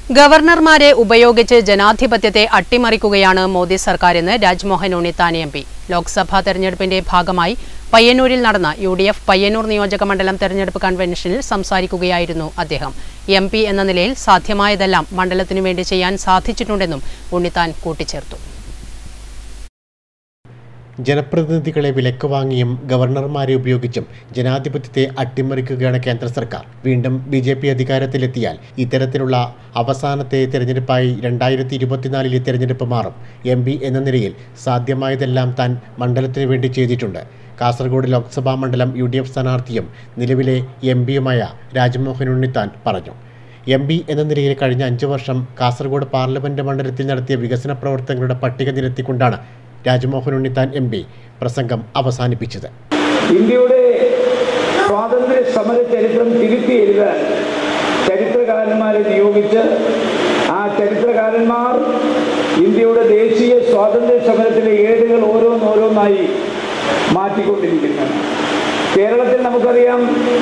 ഗവർണർമാരെ ഉപയോഗിച്ച് ജനാധിപത്യത്തെ അട്ടിമറിക്കുകയാണ് മോദി സർക്കാരെന്ന് രാജ്മോഹൻ ഉണ്ണിത്താൻ എം.പി. ലോക്സഭാ തെരഞ്ഞെടുപ്പിന്റെ ഭാഗമായി പയ്യന്നൂരിൽ നടന്ന UDF പയ്യന്നൂർ നിയോജക മണ്ഡലം തെരഞ്ഞെടുപ്പ് കൺവെൻഷനിൽ സംസാരിക്കുകയായിരുന്നു അദ്ദേഹം. എം.പി. എന്ന നിലയിൽ സാധ്യമായതെല്ലാം മണ്ഡലത്തിനു വേണ്ടി ചെയ്യാൻ സാധിച്ചിട്ടുണ്ടെന്നും ഉണ്ണിത്താൻ കൂട്ടിച്ചേർത്തു. ജനപ്രതിനിധികളെ വിലക്ക് വാങ്ങിയും ഗവർണർമാരെ ഉപയോഗിച്ചും ജനാധിപത്യത്തെ അട്ടിമറിക്കുകയാണ് കേന്ദ്ര സർക്കാർ. വീണ്ടും BJP അധികാരത്തിലെത്തിയാൽ ഇത്തരത്തിലുള്ള അവസാനത്തെ തെരഞ്ഞെടുപ്പായി 2024 തെരഞ്ഞെടുപ്പ് മാറും. MP എന്ന നിലയിൽ സാധ്യമായതെല്ലാം താൻ മണ്ഡലത്തിനു വേണ്ടി ചെയ്തിട്ടുണ്ട്. കാസർഗോഡ് ലോക്സഭാ മണ്ഡലം UDF സ്ഥാനാർത്ഥിയും നിലവിലെ MP-യുമായ രാജ്മോഹൻ ഉണ്ണിത്താൻ പറഞ്ഞു. MP എന്ന നിലയിൽ കഴിഞ്ഞ 5 വർഷം കാസർഗോഡ് പാർലമെന്റ് മണ്ഡലത്തിൽ നടത്തിയ വികസന പ്രവർത്തനങ്ങളുടെ പട്ടിക നിരത്തിക്കൊണ്ടാണ് രാജ്മോഹൻ ഉണ്ണിത്താൻ MP പ്രസംഗം അവസാനിപ്പിച്ചത്. ഇന്ത്യയുടെ സ്വാതന്ത്ര്യ സമര ചരിത്രം തിരുത്തി എഴുതാൻ ചരിത്രകാരന്മാരെ നിയോഗിച്ച് ആ ചരിത്രകാരന്മാർ ഇന്ത്യയുടെ ദേശീയ സ്വാതന്ത്ര്യ സമരത്തിലെ ഏടുകൾ ഓരോന്നോരോന്നായി മാറ്റിക്കൊണ്ടിരിക്കുന്നു. കേരളത്തിൽ നമുക്കറിയാം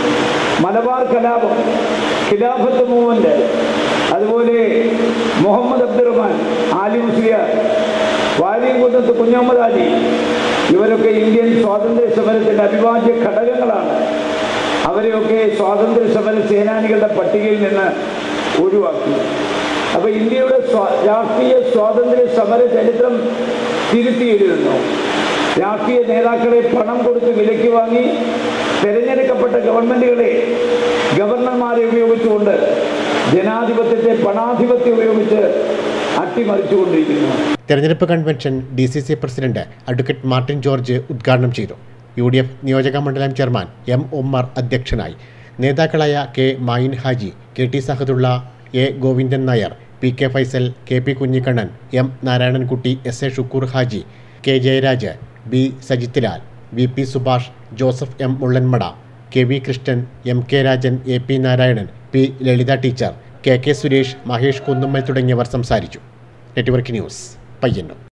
മലബാർ കലാപം, ഖിലാഫത്ത് മൂവ്മെന്റ്, അതുപോലെ മുഹമ്മദ് അബ്ദുറഹ്മാൻ, ആലി മുസ്ലിയാർ, വാരിയംകുന്നത്ത് കുഞ്ഞഹമ്മദ് അലി, ഇവരൊക്കെ ഇന്ത്യൻ സ്വാതന്ത്ര്യ സമരത്തിൻ്റെ അവിഭാജ്യ ഘടകങ്ങളാണ്. അവരെയൊക്കെ സ്വാതന്ത്ര്യ സമര സേനാനികളുടെ പട്ടികയിൽ നിന്ന് ഒഴിവാക്കി. അപ്പോൾ ഇന്ത്യയുടെ രാഷ്ട്രീയ സ്വാതന്ത്ര്യ സമര ചരിത്രം തിരുത്തി എഴുതുന്നു. രാഷ്ട്രീയ നേതാക്കളെ പണം കൊടുത്ത് വിലയ്ക്ക് വാങ്ങി തിരഞ്ഞെടുക്കപ്പെട്ട ഗവൺമെൻറ്റുകളെ ഗവർണർമാരെ ഉപയോഗിച്ചുകൊണ്ട് ജനാധിപത്യത്തെ പണാധിപത്യം ഉപയോഗിച്ച് അട്ടിമറിച്ചുകൊണ്ടിരിക്കുന്നു. തെരഞ്ഞെടുപ്പ് convention DCC president advocate Martin George ഉദ്ഘാടനം ചെയ്തു. UDF നിയോജക മണ്ഡലം ചെയർമാൻ M. ഉമ്മർ അധ്യക്ഷനായി. നേതാക്കളായ K. Mayin Haji, KT Sahadulla, A. Govindan Nair, PK Faisal, KP Kunhikannan, M. Narayanankutty, SA Shukkur Haji, K. Jayaraj, B. Sajithlal, VP Subhash, Joseph M. Mullanmada, KV Krishnan, MK Rajan, AP Narayanan, P. Lalitha teacher, KK Suresh, Mahesh Kunnummal തുടങ്ങിയവർ സംസാരിച്ചു. Network news, Payyanur.